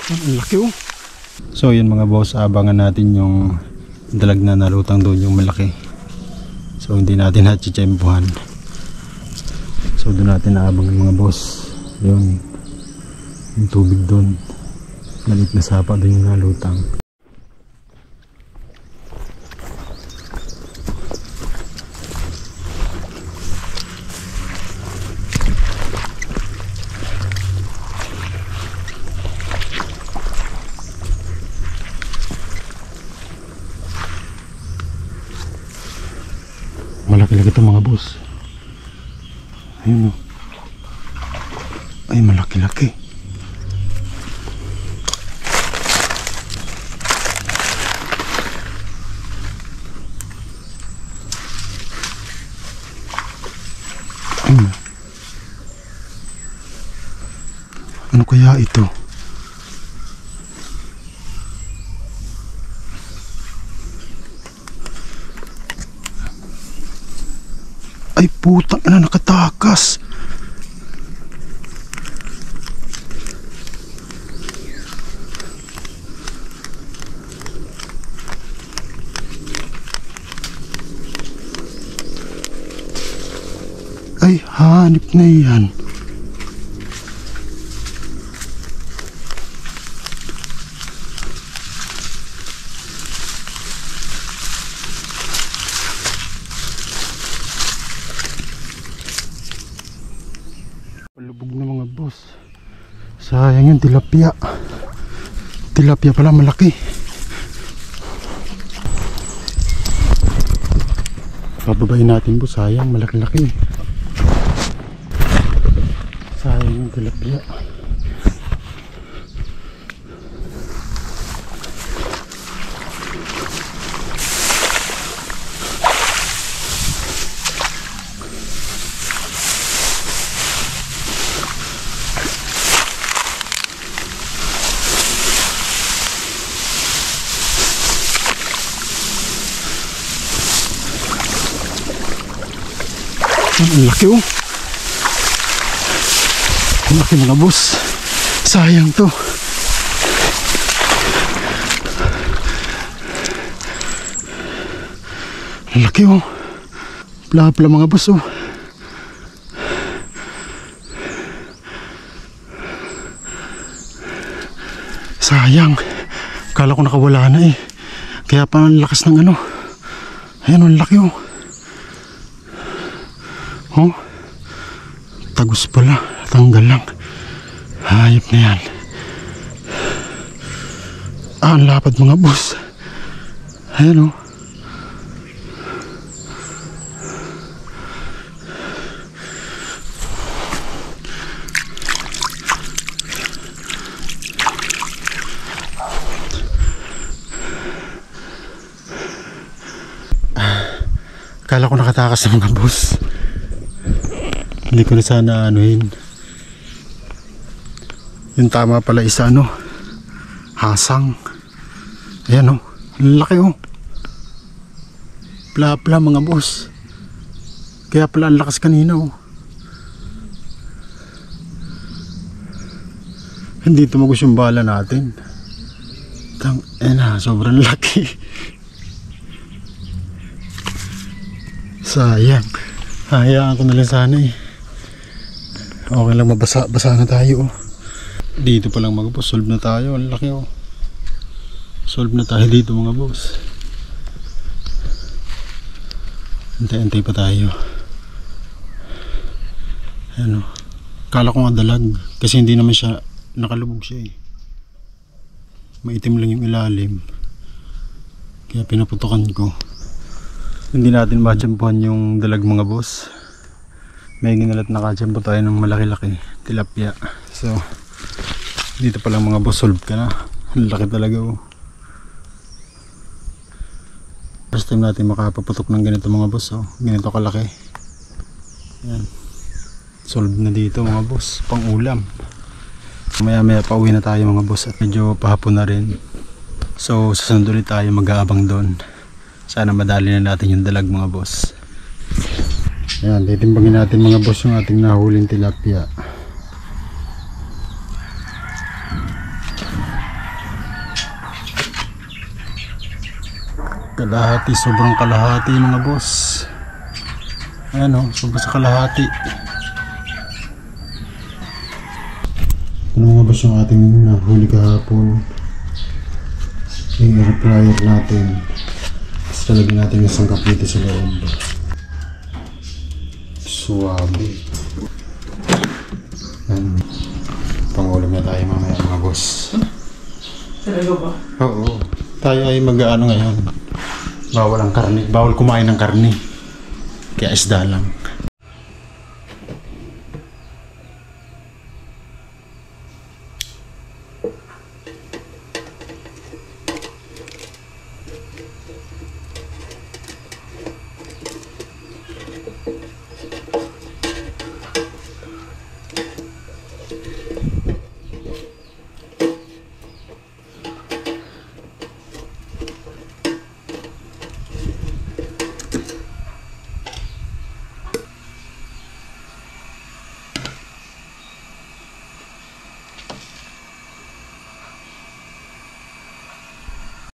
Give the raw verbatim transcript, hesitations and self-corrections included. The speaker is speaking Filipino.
Ang laki oh. So yun mga boss, abangan natin yung dalag na nalutang doon, yung malaki. So hindi natin natitsempuhan. So doon natin naabangan mga boss. Yun, yung tubig doon. Malit na sapa doon yung nalutang. Malaki-laki ito mga boss. Ayun o. Ay malaki-laki. Ayun. Ano kaya ito? Ay putang ina, nakatakas. Ay hanip na yan. Palubog na mga boss. Sayang yung tilapia. Tilapia pala malaki. Pababayin natin po, sayang malaki-laki. Sayang yung tilapia. Ang laki oh. Ang laki mga boss. Sayang to. Ang laki oh. Pla-pla mga boss oh. Sayang. Kala ko nakawala na eh. Kaya pa ang lakas ng ano. Ayan ang laki oh. Oh, tagus pala, tanggal lang. Hayop na yan. Ah, ang lapad mga boss. Ayan oh. Kala ko nakatakas ng mga boss. Hindi ko na sana anuhin. Yung tama pala isa ano, hasang. Ayan o, ang laki o. Pla-pla mga boss. Kaya pala ang lakas kanina o. Hindi tumagos yung bala natin. Tang, eh na, sobrang laki. Sayang. Hayaan ko na lang sana eh. Okay lang, mabasa basa na tayo oh. Dito pa lang mga boss, solve na tayo. Ang laki oh. Solve na tayo dito mga boss. Antay-antay pa tayo. Ayan oh. Kala ko nga dalag, kasi hindi naman siya nakalubog siya eh. Maitim lang yung ilalim. Kaya pinaputokan ko. Hindi natin ma-jampuhan yung dalag mga boss. May ginalat nakajampo tayo ng malaki-laki tilapia. So dito pa lang mga boss, solve ka na. Ang laki talaga oh. First time natin makapaputok ng ganito mga boss oh. Ganito kalaki. Yan. Solve na dito mga boss, pang ulam. Maya maya pauwi na tayo mga boss at medyo pahapon na rin. So susunod ulit tayo, mag-aabang doon. Sana madali na natin yung dalag mga boss. Ayan, titimbangin natin mga boss yung ating nahuling tilapia. Kalahati, sobrang kalahati mga boss. Ayan o, sobrang sa kalahati. Ano mga boss yung ating nahuli kahapon? Yung air fryer natin. Tapos talagyan natin yung sangkap dito sa loob. Suwabe. Ayan. Pangulam na tayo mamaya mga boss. Talaga ba? Oo. Tayo ay mag-ano ngayon. Bawal ang karne. Bawal kumain ng karne. Kaya isda lang.